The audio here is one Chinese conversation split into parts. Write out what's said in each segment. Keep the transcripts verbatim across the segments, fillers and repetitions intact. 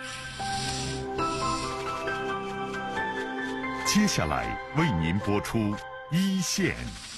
接下来为您播出一线。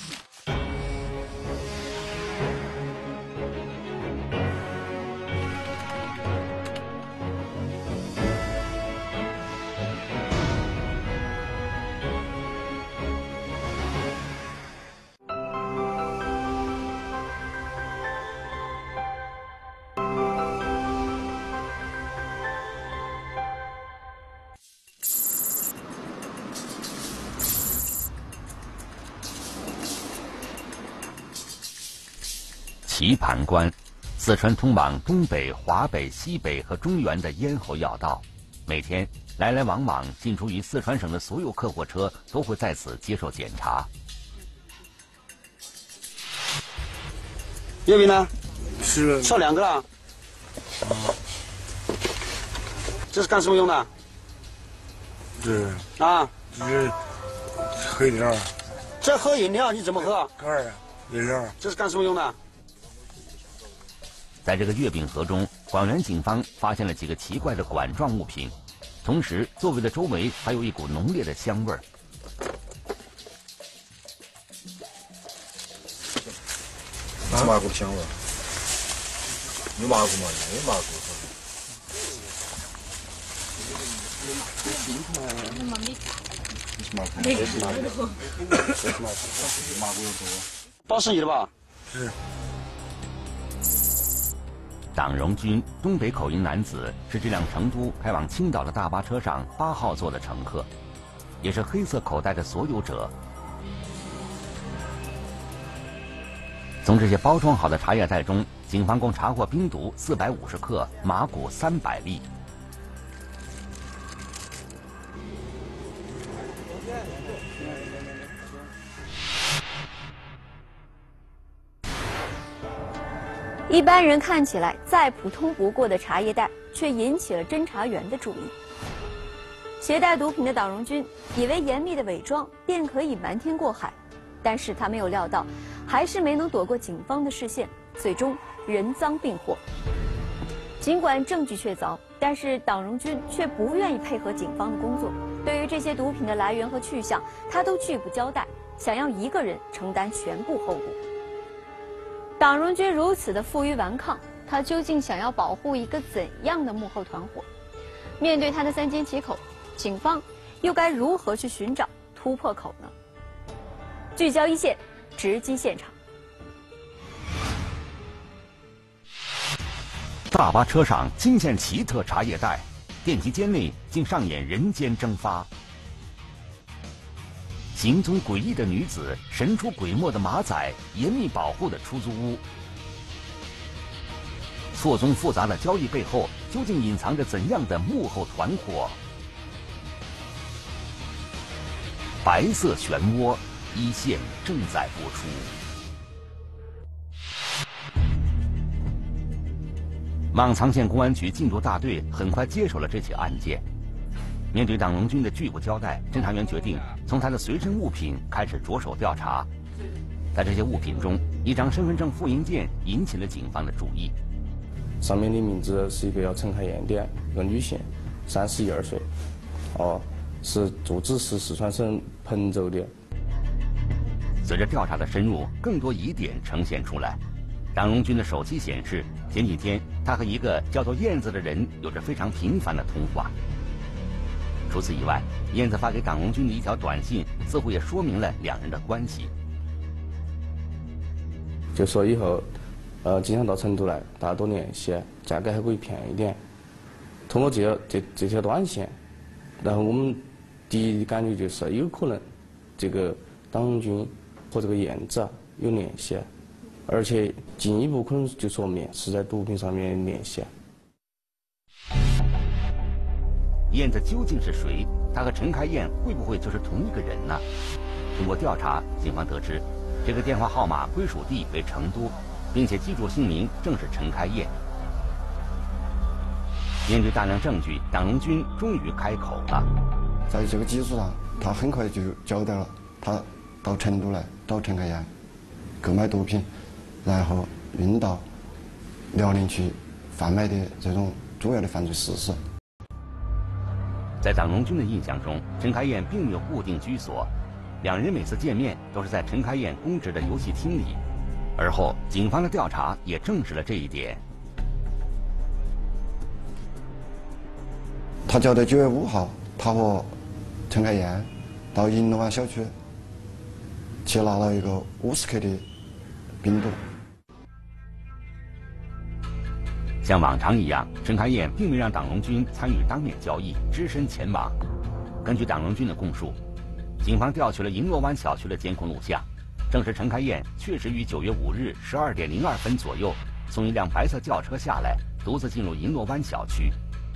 棋盘关，四川通往东北、华北、西北和中原的咽喉要道，每天来来往往进出于四川省的所有客货车都会在此接受检查。 月饼呢？ 是少两个了。这是干什么用的？ 这啊， 这喝饮料。 这喝饮料你怎么喝？ 盖儿啊，饮料。 这是干什么用的？ 在这个月饼盒中，广元警方发现了几个奇怪的管状物品，同时座位的周围还有一股浓烈的香味儿。 是麻古的香味儿。有麻古吗？有麻古。 这是麻古。这是麻古。麻古有多？报市里的吧？ 是。 党荣军，东北口音男子，是这辆成都开往青岛的大巴车上八号座的乘客，也是黑色口袋的所有者。从这些包装好的茶叶袋中，警方共查获冰毒四百五十克、麻古三百粒。 一般人看起来再普通不过的茶叶袋，却引起了侦查员的注意。携带毒品的党荣军以为严密的伪装便可以瞒天过海，但是他没有料到，还是没能躲过警方的视线，最终人赃并获。尽管证据确凿，但是党荣军却不愿意配合警方的工作。对于这些毒品的来源和去向，他都拒不交代，想要一个人承担全部后果。党荣军如此的负隅顽抗，他究竟想要保护一个怎样的幕后团伙？面对他的三缄其口，警方又该如何去寻找突破口呢？聚焦一线，直击现场。 大巴车上惊现奇特茶叶袋，电梯间内竟上演人间蒸发。行踪诡异的女子，神出鬼没的马仔，严密保护的出租屋，错综复杂的交易背后，究竟隐藏着怎样的幕后团伙？白色漩涡，一线正在播出。望苍县公安局禁毒大队很快接手了这起案件。面对党荣军的拒不交代，侦查员决定从他的随身物品开始着手调查。在这些物品中，一张身份证复印件引起了警方的注意。 上面的名字是一个叫陈开燕的一个女性，三十一二岁，哦，是住址是四川省彭州的。 随着调查的深入，更多疑点呈现出来。党荣军的手机显示，前几天他和一个叫做燕子的人有着非常频繁的通话。除此以外，燕子发给党荣军的一条短信，似乎也说明了两人的关系。 就说以后，呃，经常到成都来，大家多联系，价格还可以便宜点。通过这这这条短信，然后我们第一感觉就是有可能这个党荣军和这个燕子有联系，而且进一步可能就说明是在毒品上面联系。 燕子究竟是谁？他和陈开燕会不会就是同一个人呢？通过调查，警方得知，这个电话号码归属地为成都，并且记住姓名正是陈开燕。面对大量证据，党荣军终于开口了。 在这个基础上，他很快就交代了，他到成都来找陈开燕购买毒品，然后运到辽宁去贩卖的这种主要的犯罪事实。 在党荣军的印象中，陈开燕并没有固定居所，两人每次见面都是在陈开燕公职的游戏厅里。而后，警方的调查也证实了这一点。 他交代九月五号，他和陈开燕到银龙湾小区去拿了一个五十克的冰毒。 像往常一样，陈开燕并没让党荣军参与当面交易，只身前往。根据党荣军的供述，警方调取了银螺湾小区的监控录像，证实陈开燕确实于九月五日十二点零二分左右从一辆白色轿车下来，独自进入银螺湾小区。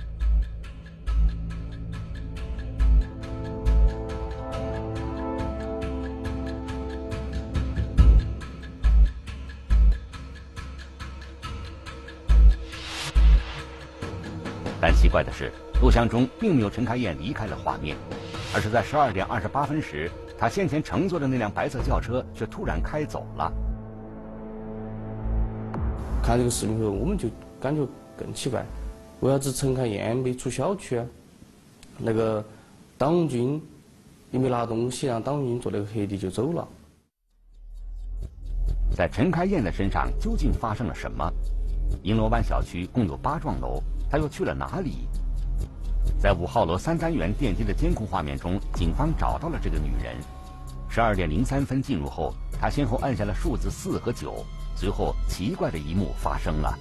但奇怪的是，录像中并没有陈开燕离开的画面，而是在十二点二十八分时，他先前乘坐的那辆白色轿车却突然开走了。 看这个视频后，我们就感觉更奇怪，为啥子陈开燕没出小区啊？那个党荣军也没拿东西，让党荣军做那个黑的就走了。 在陈开燕的身上究竟发生了什么？银螺湾小区共有八幢楼，他又去了哪里？在五号楼三单元电梯的监控画面中，警方找到了这个女人。十二点零三分进入后，她先后按下了数字四和九，随后奇怪的一幕发生了。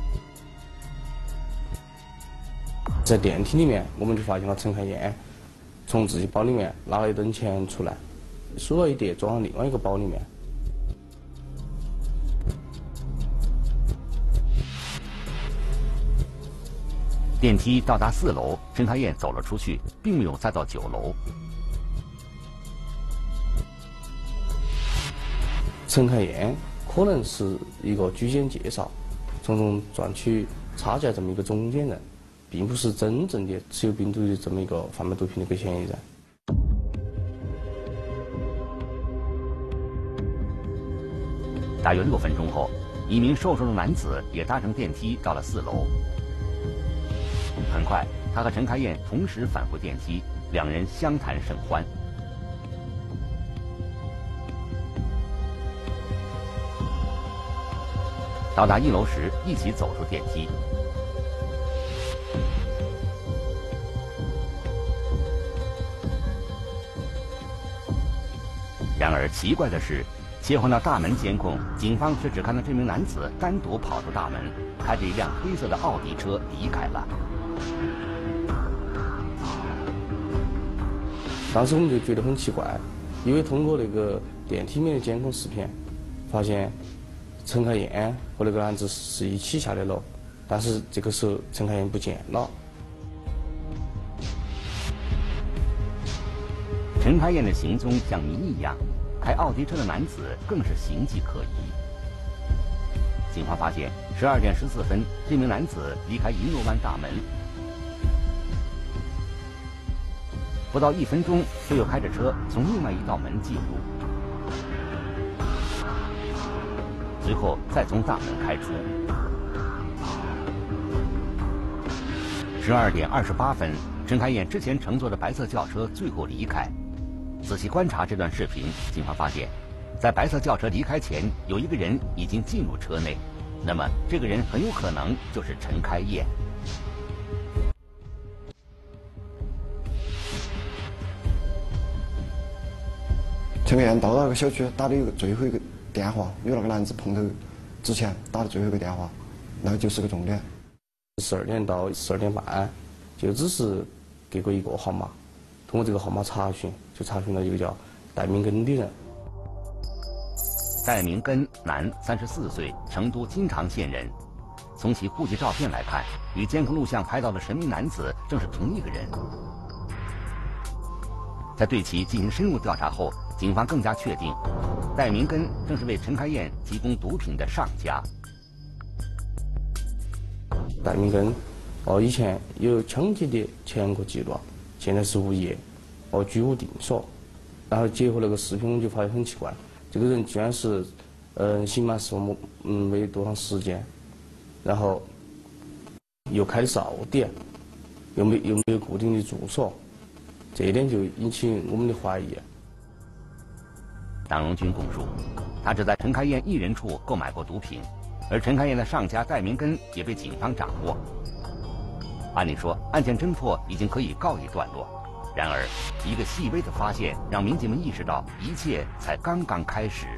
在电梯里面，我们就发现了陈开燕从自己包里面拿了一等钱出来，数了一叠装到另外一个包里面。 电梯到达四楼，陈开燕走了出去，并没有再到九楼。 陈开燕可能是一个居间介绍，从中赚取差价这么一个中间人，并不是真正的持有冰毒的这么一个贩卖毒品的一个嫌疑人。 大约六分钟后，一名瘦瘦的男子也搭乘电梯到了四楼。很快，他和陈开燕同时返回电梯，两人相谈甚欢。到达一楼时，一起走出电梯。然而奇怪的是，切换到大门监控，警方却只看到这名男子单独跑出大门，开着一辆黑色的奥迪车离开了。 当时我们就觉得很奇怪，因为通过那个电梯里面的监控视频，发现陈开燕和那个男子是一起下的楼，但是这个时候陈开燕不见了。 陈开燕的行踪像谜一样，开奥迪车的男子更是形迹可疑。警方发现，十二点十四分，这名男子离开银螺湾大门。不到一分钟，却又开着车从另外一道门进入，随后再从大门开出。十二点二十八分，陈开燕之前乘坐的白色轿车最后离开。仔细观察这段视频，警方发现，在白色轿车离开前，有一个人已经进入车内，那么这个人很有可能就是陈开燕。 陈开燕到那个小区打的一个最后一个电话，与那个男子碰头之前打的最后一个电话，那个就是个重点。 十二点到十二点半，就只是给过一个号码，通过这个号码查询，就查询了一个叫戴明根的人。 戴明根，男，三十四岁，成都金堂县人。从其户籍照片来看，与监控录像拍到的神秘男子正是同一个人。在对其进行深入调查后，警方更加确定，戴明根正是为陈开燕提供毒品的上家。 戴明根，哦，以前有抢劫的前科记录，现在是无业，哦，居无定所。然后结合那个视频，我们就发现很奇怪，这个人居然是，嗯、呃，刑满释放嗯没多长时间，然后又开的是奥迪， 又没又没有固定的住所，这一点就引起我们的怀疑。 党荣军供述，他只在陈开燕一人处购买过毒品，而陈开燕的上家戴明根也被警方掌握。按理说，案件侦破已经可以告一段落，然而一个细微的发现让民警们意识到一切才刚刚开始。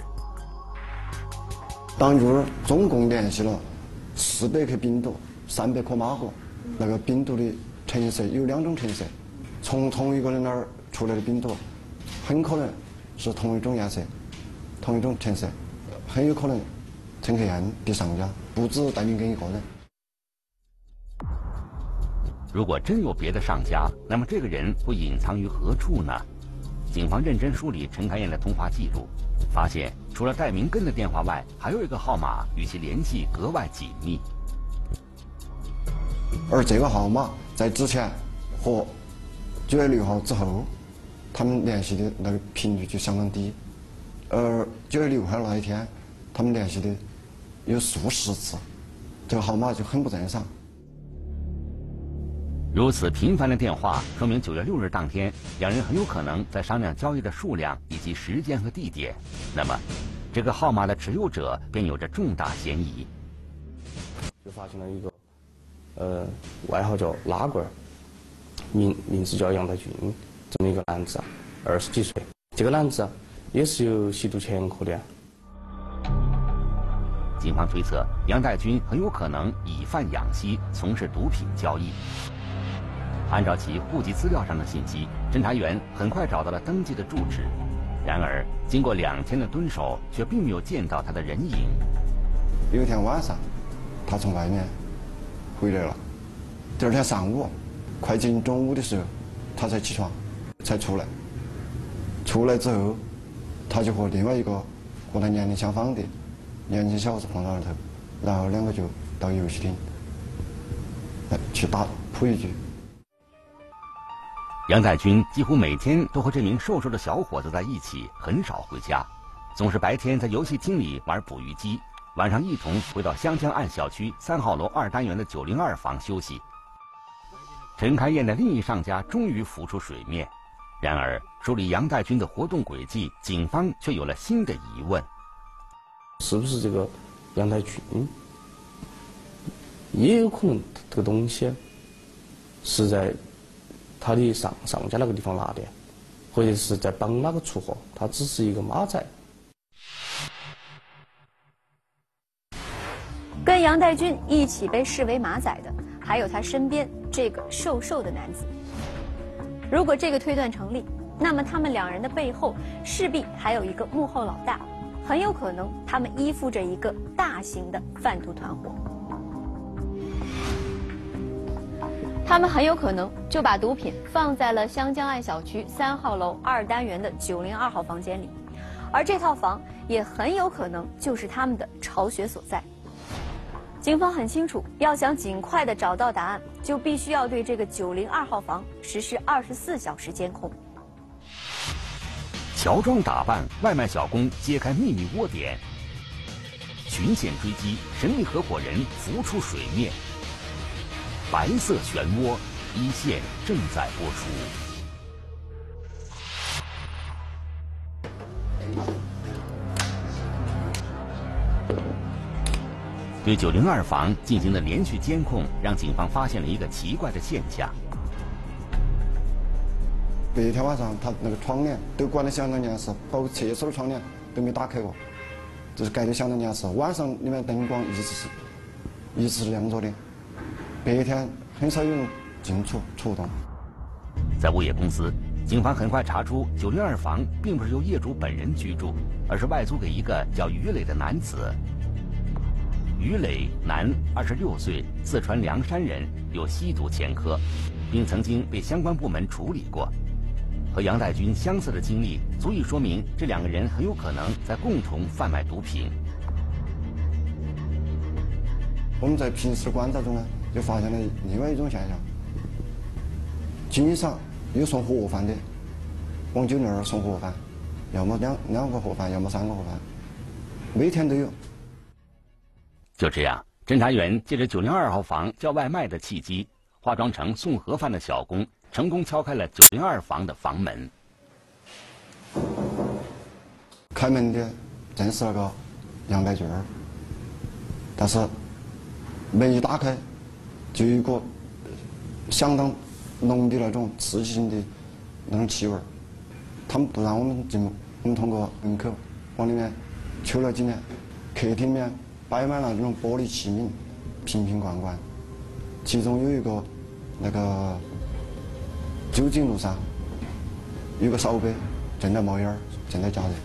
当日总共联系了四百克冰毒、三百克马果，那个冰毒的成色有两种成色，从同一个人那儿出来的冰毒，很可能是同一种颜色、同一种成色，很有可能陈克燕的上家不止戴明根一个人。 如果真有别的上家，那么这个人会隐藏于何处呢？警方认真梳理陈开燕的通话记录，发现除了戴明根的电话外，还有一个号码与其联系格外紧密。 而这个号码在之前和九月六号之后，他们联系的那个频率就相当低，而九月六号那一天，他们联系的有数十次，这个号码就很不正常。 如此频繁的电话，说明九月六日当天，两人很有可能在商量交易的数量以及时间和地点。那么，这个号码的持有者便有着重大嫌疑。 就发现了一个，呃，外号叫拉棍儿，名名字叫杨代军，这么一个男子，二十几岁。这个男子也是有吸毒前科的。 警方推测，杨代军很有可能以贩养吸，从事毒品交易。按照其户籍资料上的信息，侦查员很快找到了登记的住址。然而，经过两天的蹲守，却并没有见到他的人影。 有一天晚上，他从外面回来了。第二天上午，快进中午的时候，他才起床，才出来。出来之后，他就和另外一个和他年龄相仿的年轻小伙子碰到了头，然后两个就到游戏厅去打扑一局。 杨代军几乎每天都和这名瘦瘦的小伙子在一起，很少回家，总是白天在游戏厅里玩捕鱼机，晚上一同回到湘江岸小区三号楼二单元的九零二房休息。陈开燕的另一上家终于浮出水面，然而梳理杨代军的活动轨迹，警方却有了新的疑问： 是不是这个杨代军也有可能这个东西是在他的上上家那个地方拿的，或者是在帮哪个出货，他只是一个马仔。 跟杨代军一起被视为马仔的，还有他身边这个瘦瘦的男子。如果这个推断成立，那么他们两人的背后势必还有一个幕后老大，很有可能他们依附着一个大型的贩毒团伙。他们很有可能就把毒品放在了湘江岸小区三号楼二单元的九零二号房间里，而这套房也很有可能就是他们的巢穴所在。警方很清楚，要想尽快的找到答案，就必须要对这个九零二号房实施二十四小时监控。 乔装打扮，外卖小工揭开秘密窝点，群线追击，神秘合伙人浮出水面。白色漩涡，一线正在播出。对九零二房进行的连续监控，让警方发现了一个奇怪的现象。 那天晚上，他那个窗帘都关得相当严实，包括厕所的窗帘都没打开过，就是盖得相当严实。晚上里面灯光一直是一直是亮着的。白天很少有人进出出动。 在物业公司，警方很快查出九零二房并不是由业主本人居住，而是外租给一个叫于磊的男子。于磊，男，二十六岁，四川凉山人，有吸毒前科，并曾经被相关部门处理过。和杨代军相似的经历，足以说明这两个人很有可能在共同贩卖毒品。 我们在平时的观察中呢，就发现了另外一种现象：经常有送盒饭的往酒店儿送盒饭，要么两两个盒饭，要么三个盒饭，每天都有。 就这样，侦查员借着九零二号房叫外卖的契机， 化妆成送盒饭的小工成功敲开了九零二房的房门。 开门的正是那个杨白俊儿，但是门一打开，就有一个相当浓的那种刺激性的那种气味儿。他们不让我们进入，我们通过门口往里面瞅了几眼，客厅里面摆满了这种玻璃器皿，瓶瓶罐罐，其中有一个那个酒精炉上有个烧杯正在冒烟儿，正在加热。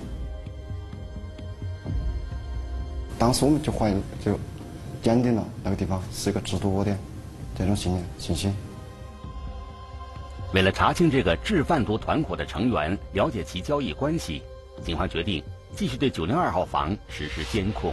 当时我们就怀疑，就坚定了那个地方是一个制毒窝点，这种信念信息。 为了查清这个制贩毒团伙的成员，了解其交易关系，警方决定继续对九零二号房实施监控。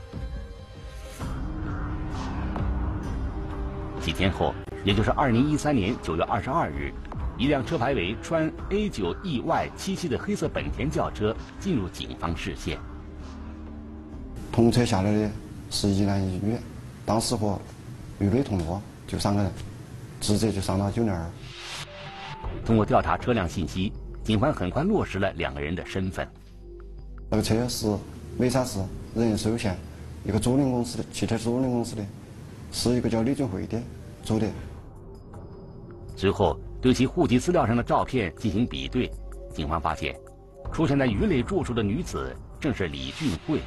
几天后，也就是二零一三年九月二十二日，一辆车牌为川 A 九 E Y 七七的黑色本田轿车进入警方视线。 同车下来的是一男一女，当时和玉磊同伙，就三个人，直接就上了九零二。 通过调查车辆信息，警方很快落实了两个人的身份。 那个车是眉山市人营寿险一个租赁公司的汽车租赁公司的，是一个叫李俊慧的租的。 随后对其户籍资料上的照片进行比对，警方发现，出现在于磊住处的女子正是李俊慧。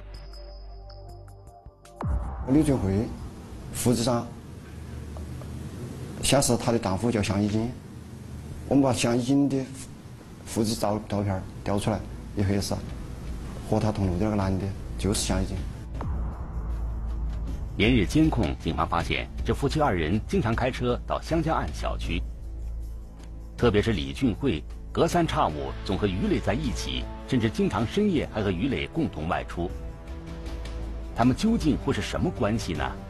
李俊慧户籍上显示她的丈夫叫向一金，我们把向一金的户籍照照片调出来一核实，和他同路的那个男的就是向一金。 连日监控，警方发现这夫妻二人经常开车到湘江岸小区，特别是李俊慧，隔三差五总和于磊在一起，甚至经常深夜还和于磊共同外出。他们究竟会是什么关系呢？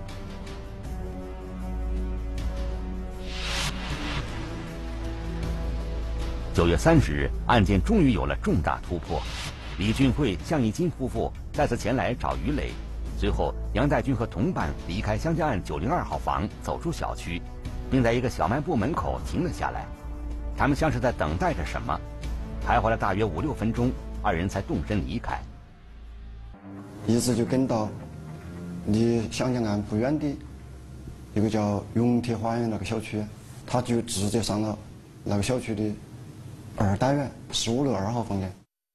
九月三十日，案件终于有了重大突破。李俊慧、向一金夫妇再次前来找于磊，随后杨代军和同伴离开湘江岸九零二号房，走出小区，并在一个小卖部门口停了下来。他们像是在等待着什么，徘徊了大约五六分钟，二人才动身离开。 一直就跟到离湘江岸不远的一个叫永铁花园那个小区，他就直接上了那个小区的二单元十五楼二号房间。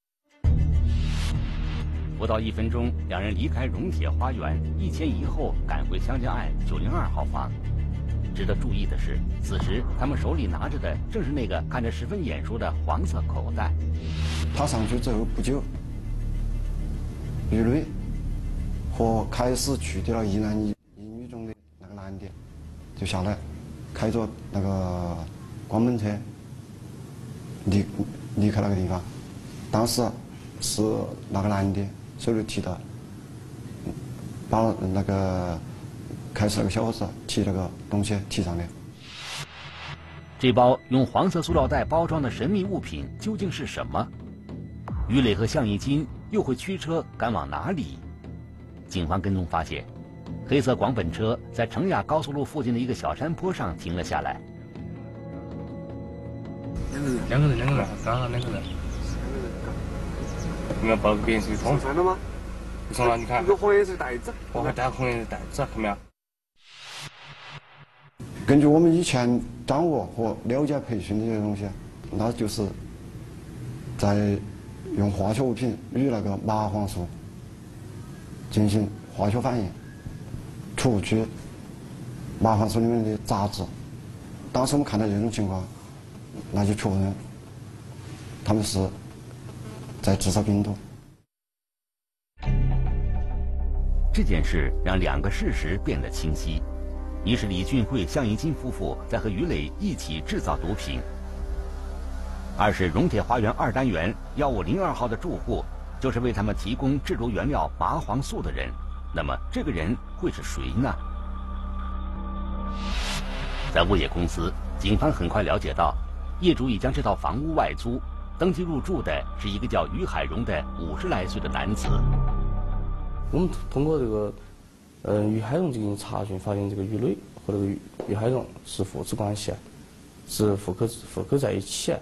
不到一分钟，两人离开荣铁花园，一前一后赶回湘江岸九零二号房。值得注意的是，此时他们手里拿着的正是那个看着十分眼熟的黄色口袋。 他上去之后不久，于磊和开始去的那一男一女中的那个男的就下来，开着那个光门车离离开那个地方。当时是那个男的手里提的，把那个开始那个小伙子提那个东西提上来。 这包用黄色塑料袋包装的神秘物品究竟是什么？于磊和向一金又会驱车赶往哪里？警方跟踪发现，黑色广本车在成雅高速路附近的一个小山坡上停了下来。 两个人，两个人，刚好两个人。有没有报个别人手机通？ 上了吗？ 不送了，你看。 一个红颜色袋子。 我还带红颜色袋子，看没有？ 根据我们以前掌握和了解培训的这些东西，那就是在用化学物品与那个麻黄素进行化学反应，除去麻黄素里面的杂质。当时我们看到这种情况，那就确认他们是在制造病毒。 这件事让两个事实变得清晰：一是李俊慧、向一金夫妇在和于磊一起制造毒品；二是荣铁花园二单元幺五零二号的住户就是为他们提供制毒原料麻黄素的人。那么，这个人会是谁呢？在物业公司，警方很快了解到，业主已将这套房屋外租，登记入住的是一个叫于海荣的五十来岁的男子。 我们通过这个，呃，于海荣进行查询，发现这个于磊和那个于于海荣是父子关系，是户口户口在一起。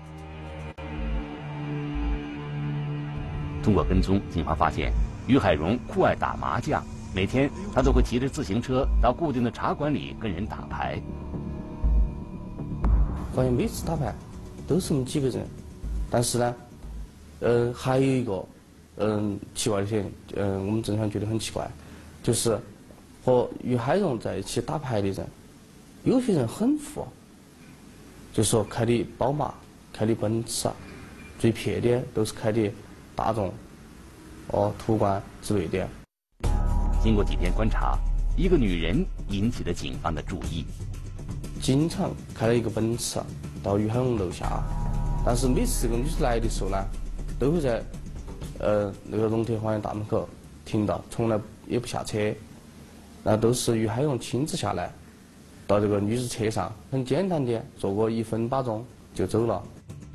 通过跟踪，警方发现于海荣酷爱打麻将，每天他都会骑着自行车到固定的茶馆里跟人打牌。 发现每次打牌都是我们几个人，但是呢，呃，还有一个嗯奇怪的点，嗯，我们正常觉得很奇怪，就是和于海荣在一起打牌的人，有些人很富，就说开的宝马，开的奔驰，最撇的都是开的大众、哦途观之类的。 经过几天观察，一个女人引起了警方的注意。 经常开了一个奔驰到于海荣楼下，但是每次这个女子来的时候呢，都会在呃那个荣特花园大门口停到，从来也不下车。那都是于海荣亲自下来，到这个女子车上，很简单的坐个一分把钟就走了。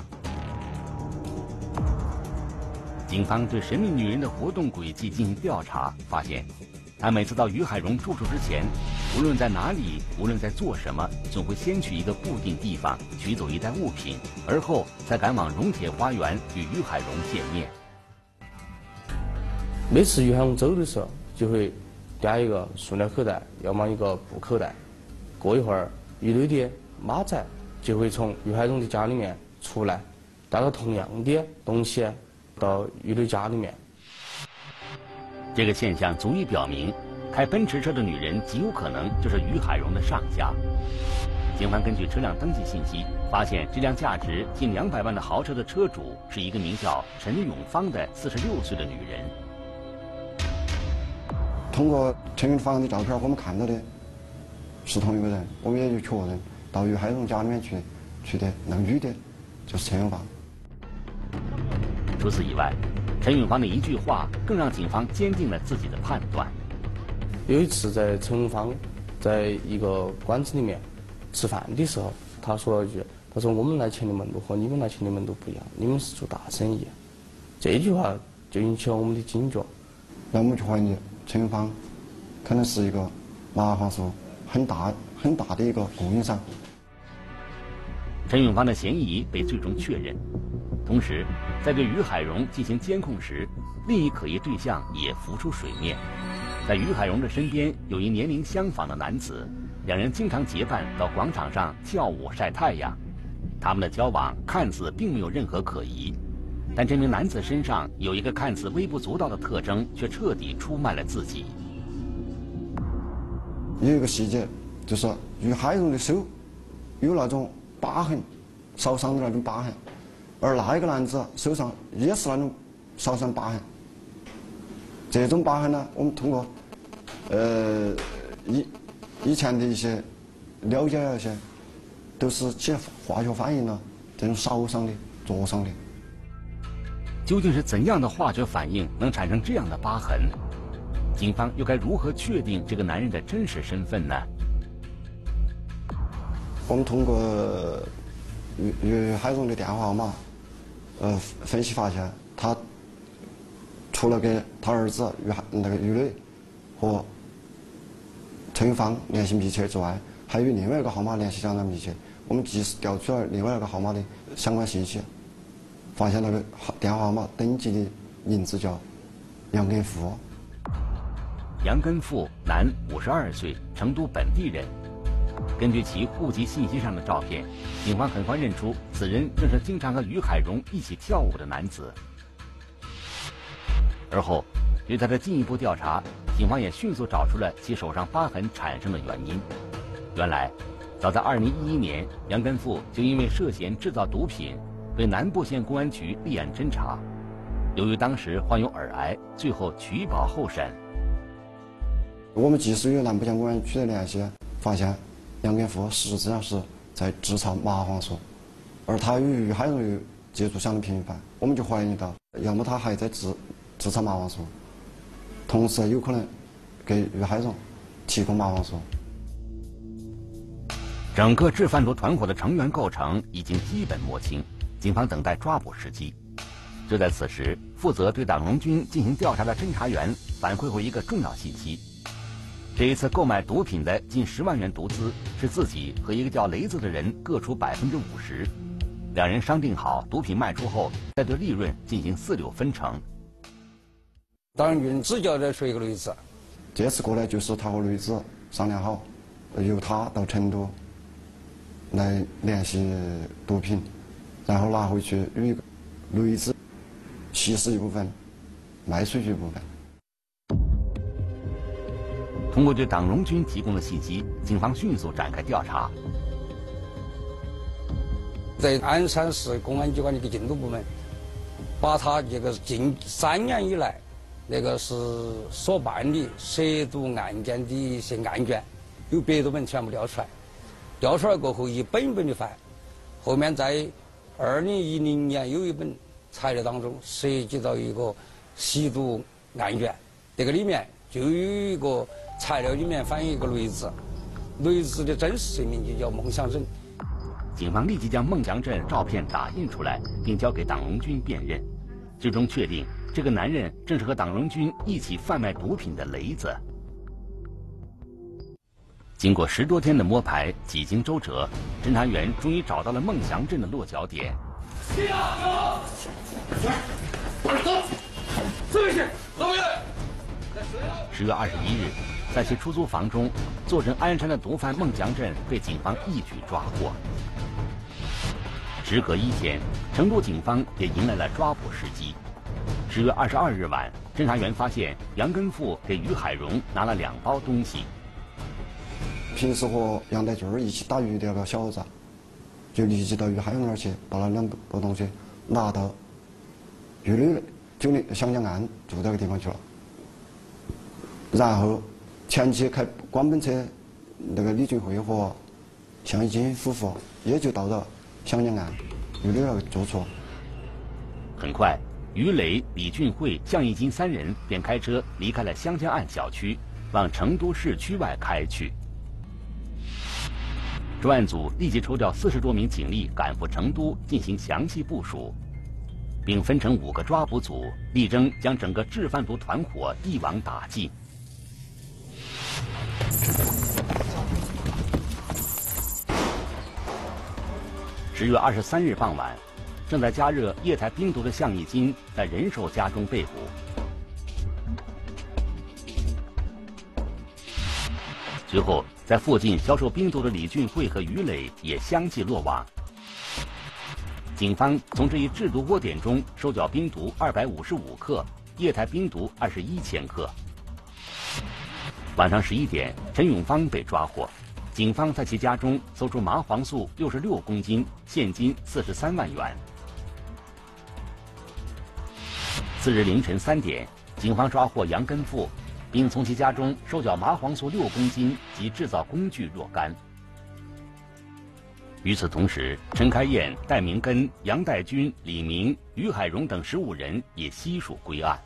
警方对神秘女人的活动轨迹进行调查，发现她每次到于海荣住处之前，无论在哪里，无论在做什么，总会先去一个固定地方取走一袋物品，而后再赶往荣铁花园与于海荣见面。 每次于海荣走的时候，就会叼一个塑料口袋，要么一个布口袋。过一会儿，一堆的马仔就会从于海荣的家里面出来，带了同样的东西到于的家里面。 这个现象足以表明，开奔驰车的女人极有可能就是于海荣的上家。警方根据车辆登记信息，发现这辆价值近两百万的豪车的车主是一个名叫陈永芳的四十六岁的女人。 通过陈永芳的照片，我们看到的是同一个人，我们也就确认到于海荣家里面去去的那个女的就是陈永芳。 除此以外，陈永芳的一句话更让警方坚定了自己的判断。 有一次在陈永芳在一个馆子里面吃饭的时候，他说了一句：“他说我们来钱的门路和你们来钱的门路不一样，你们是做大生意。”这句话就引起了我们的警觉， 让我们去怀疑陈永芳可能是一个麻黄素很大很大的一个供应商。 陈永芳的嫌疑被最终确认。同时，在对于海荣进行监控时，另一可疑对象也浮出水面。在于海荣的身边有一年龄相仿的男子，两人经常结伴到广场上跳舞晒太阳。他们的交往看似并没有任何可疑，但这名男子身上有一个看似微不足道的特征，却彻底出卖了自己。 有一个细节，就是于海荣的手有那种疤痕，烧伤的那种疤痕。而那一个男子手上也是那种烧伤疤痕。这种疤痕呢，我们通过呃以以前的一些了解了一些，都是起化学反应了，这种烧伤的、灼伤的。 究竟是怎样的化学反应能产生这样的疤痕？警方又该如何确定这个男人的真实身份呢？ 我们通过于于海荣的电话号码。呃，分析发现，他除了给他儿子于海那个于磊和陈永芳联系密切之外，还有另外一个号码联系相当密切。我们及时调取了另外一个号码的相关信息，发现那个电话号码登记的名字叫杨根富。 杨根富，男，五十二岁，成都本地人。根据其户籍信息上的照片，警方很快认出此人正是经常和于海荣一起跳舞的男子。而后，对他的进一步调查，警方也迅速找出了其手上疤痕产生的原因。原来，早在二零一一年，杨根富就因为涉嫌制造毒品，被南部县公安局立案侦查。由于当时患有耳癌，最后取保候审。 我们及时与南部县公安取得联系，发现杨根富实际上是在制造麻黄素，而他与于海荣接触相当频繁，我们就怀疑到，要么他还在制制造麻黄素，同时有可能给于海荣提供麻黄素。 整个制贩毒团伙的成员构成已经基本摸清，警方等待抓捕时机。就在此时，负责对党荣军进行调查的侦查员反馈回一个重要信息： 这一次购买毒品的近十万元毒资是自己和一个叫雷子的人各出百分之五十，两人商定好，毒品卖出后再对利润进行四六分成。 党荣军只叫这说一个雷子， 这次过来就是他和雷子商量好，由他到成都来联系毒品，然后拿回去与雷子稀释一部分，卖出去一部分。 通过对党荣军提供的信息，警方迅速展开调查。 在鞍山市公安机关的一个禁毒部门，把他这个近三年以来那个是所办的涉毒案件的一些案卷，由别的部门全部调出来。调出来过后，一本一本的翻。后面在二零一零年有一本材料当中涉及到一个吸毒案卷，这个里面就有一个材料里面反映一个雷子，雷子的真实姓名就叫孟祥镇。 警方立即将孟祥镇照片打印出来，并交给党荣军辨认，最终确定这个男人正是和党荣军一起贩卖毒品的雷子。经过十多天的摸排，几经周折，侦查员终于找到了孟祥镇的落脚点。十月二十一日，在其出租房中，坐镇鞍山的毒贩孟祥镇被警方一举抓获。时隔一天，成都警方也迎来了抓捕时机。十月二十二日晚，侦查员发现杨根富给于海荣拿了两包东西。 平时和杨代军一起打鱼的那个小子，就立即到于海荣那儿去，把那两包东西拿到玉里酒店湘江岸住那个地方去了。然后前期开光本车那个李俊辉和向一金夫妇也就到了湘江岸玉里那个住处。 很快，于磊、李俊慧、向一金三人便开车离开了湘江岸小区，往成都市区外开去。专案组立即抽调四十多名警力赶赴成都进行详细部署，并分成五个抓捕组，力争将整个制贩毒团伙一网打尽。十月二十三日傍晚，正在加热液态冰毒的向一金在仁寿家中被捕。随后，在附近销售冰毒的李俊慧和于磊也相继落网。警方从这一制毒窝点中收缴冰毒二百五十五克，液态冰毒二十一千克。晚上十一点，陈永芳被抓获。警方在其家中搜出麻黄素六十六公斤，现金四十三万元。次日凌晨三点，警方抓获杨根富，并从其家中收缴麻黄素六公斤及制造工具若干。与此同时，陈开燕、戴明根、杨代军、李明、于海荣等十五人也悉数归案。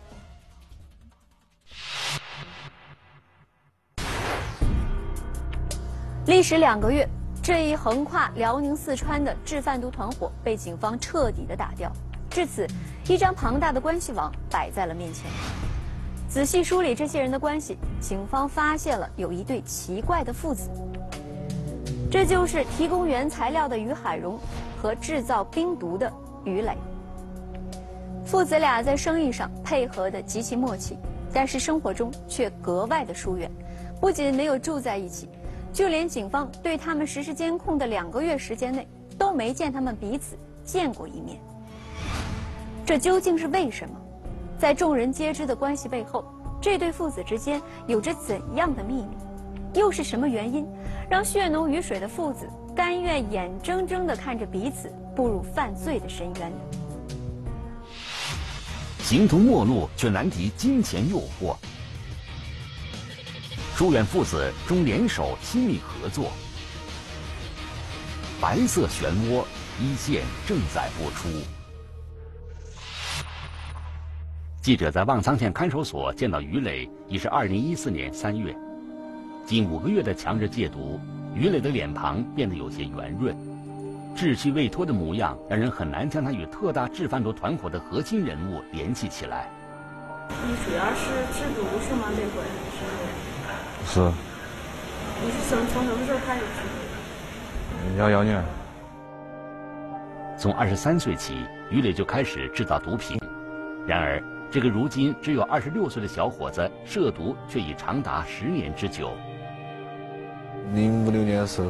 历时两个月，这一横跨辽宁、四川的制贩毒团伙被警方彻底的打掉。至此，一张庞大的关系网摆在了面前。仔细梳理这些人的关系，警方发现了有一对奇怪的父子。这就是提供原材料的于海荣和制造冰毒的于磊。父子俩在生意上配合得极其默契，但是生活中却格外的疏远，不仅没有住在一起，就连警方对他们实施监控的两个月时间内，都没见他们彼此见过一面。这究竟是为什么？在众人皆知的关系背后，这对父子之间有着怎样的秘密？又是什么原因，让血浓于水的父子甘愿眼睁睁地看着彼此步入犯罪的深渊呢？ 形同陌路，却难敌金钱诱惑。疏远父子终联手亲密合作。白色漩涡一线正在播出。记者在望苍县看守所见到于磊，已是二零一四年三月。近五个月的强制戒毒，于磊的脸庞变得有些圆润，稚气未脱的模样让人很难将他与特大制贩毒团伙的核心人物联系起来。 你主要是制毒是吗？这回是。 是。 你是从从什么时候开始吃？ 幺幺年。 从二十三岁起，于磊就开始制造毒品。然而，这个如今只有二十六岁的小伙子涉毒却已长达十年之久。 零五六年的时候，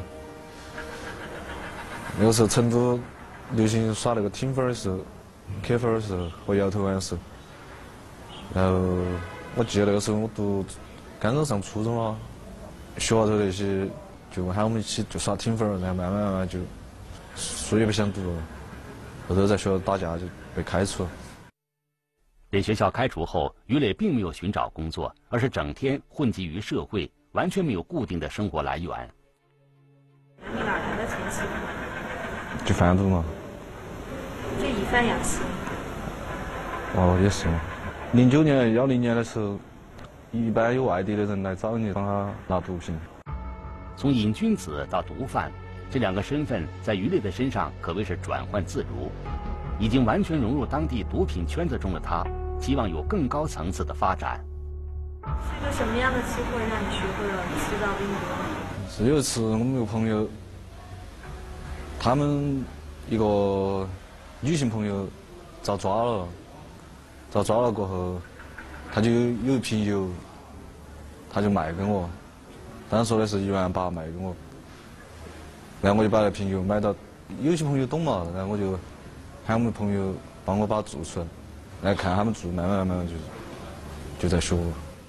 那个时候成都流行耍那个挺粉的时候、K粉的时候和摇头丸的时候。然后我记得那个时候我读刚刚上初中了，学校头那些就喊我们一起就耍挺粉，然后慢慢慢慢就书也不想读了，后头在学校打架就被开除了。 被学校开除后，于磊并没有寻找工作，而是整天混迹于社会，完全没有固定的生活来源。 你哪来的钱去？ 就贩毒嘛。 就以贩养吸。 哦，也是嘛。零九年、幺零年的时候，一般有外地的人来找你帮他拿毒品。 从瘾君子到毒贩，这两个身份在于磊的身上可谓是转换自如。已经完全融入当地毒品圈子中的他，期望有更高层次的发展。 是一个什么样的机会让你学会了制造冰毒？ 是有一次我们有个朋友，他们一个女性朋友遭抓了，遭抓了过后，他就有一瓶油，他就卖给我，当时说的是一万八卖给我，然后我就把那瓶油买到，有些朋友懂嘛，然后我就喊我们朋友帮我把它做出来，来看他们做，慢慢慢慢就就在学。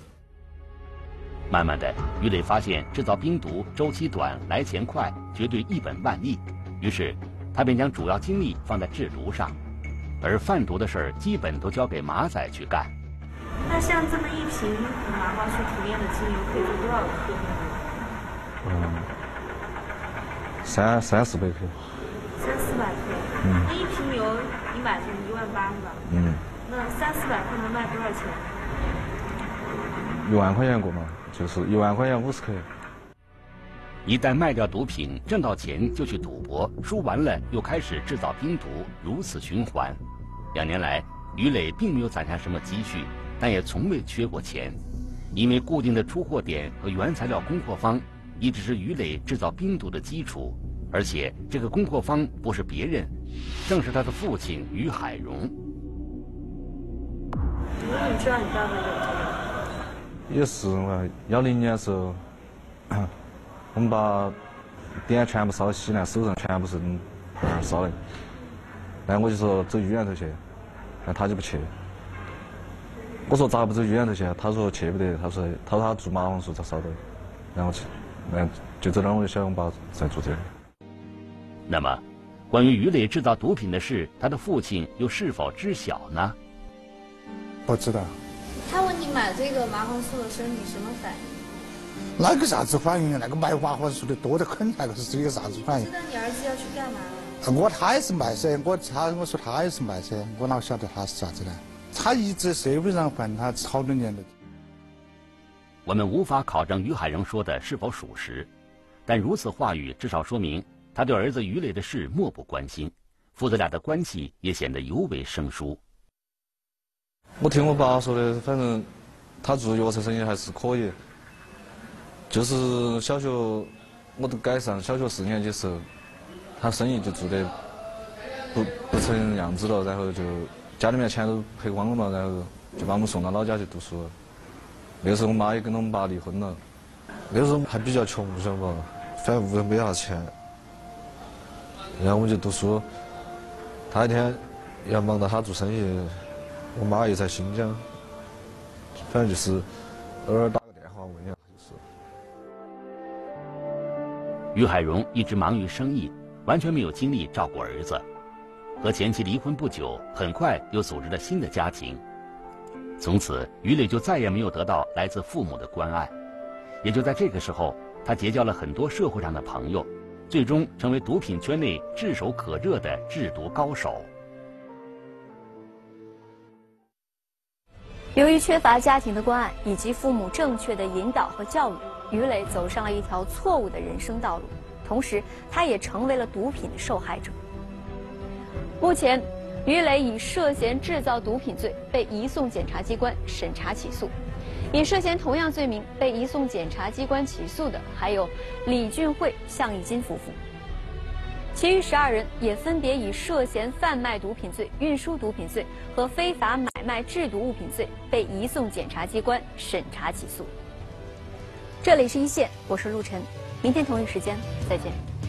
慢慢的，于磊发现制造冰毒周期短、来钱快，绝对一本万利。于是，他便将主要精力放在制毒上，而贩毒的事儿基本都交给马仔去干。 那像这么一瓶麻花树提炼的精油可以做多少克？ 嗯，三三四百克。 三四百克。 嗯。 那一瓶油你买是一万八是吧？ 嗯。 那三四百克能卖多少钱？ 一万块钱过嘛，就是一万块钱五十克。 一旦卖掉毒品，挣到钱就去赌博，输完了又开始制造冰毒，如此循环。两年来，于磊并没有攒下什么积蓄，但也从未缺过钱，因为固定的出货点和原材料供货方一直是于磊制造冰毒的基础，而且这个供货方不是别人，正是他的父亲于海荣。 那你知道你爸爸有？ 也是嘛，幺零年的时候，我们把店全部烧稀烂，手上全部是二烧的。然后我就说走医院头去，然后他就不去。我说咋不走医院头去？他说去不得，他说他说他做麻黄素遭烧到，然后去，然后就走那我就晓得我爸在做这个。 那么，关于于磊制造毒品的事，他的父亲又是否知晓呢？ 不知道。 他问你买这个麻黄素的时候，你什么反应？ 那个啥子反应？那个卖麻黄素的多得很，那个是一个啥子反应？ 知道你儿子要去干嘛了？我他也是卖噻，我他我说他也是卖噻，我哪晓得他是啥子呢？他一直社会上混，他好多年了。 我们无法考证于海荣说的是否属实，但如此话语至少说明他对儿子于磊的事漠不关心，父子俩的关系也显得尤为生疏。 我听我爸说的，反正他做药材生意还是可以。就是小学，我都该上小学四年级的时候，他生意就做得不不成样子了，然后就家里面钱都赔光了嘛，然后就把我们送到老家去读书了。那个时候我妈也跟我们爸离婚了，那个时候还比较穷，晓得吧？反正屋里没啥钱，然后我们就读书。他一天要忙到他做生意，我妈也在新疆，反正就是偶尔打个电话问一下就是。 于海荣一直忙于生意，完全没有精力照顾儿子。和前妻离婚不久，很快又组织了新的家庭。从此，于磊就再也没有得到来自父母的关爱。也就在这个时候，他结交了很多社会上的朋友，最终成为毒品圈内炙手可热的制毒高手。 由于缺乏家庭的关爱以及父母正确的引导和教育，于磊走上了一条错误的人生道路，同时他也成为了毒品的受害者。目前，于磊以涉嫌制造毒品罪被移送检察机关审查起诉。 因涉嫌同样罪名被移送检察机关起诉的还有李俊慧、向义金夫妇。其余十二人也分别以涉嫌贩卖毒品罪、运输毒品罪和非法买卖制毒物品罪被移送检察机关审查起诉。这里是一线，我是陆晨，明天同一时间再见。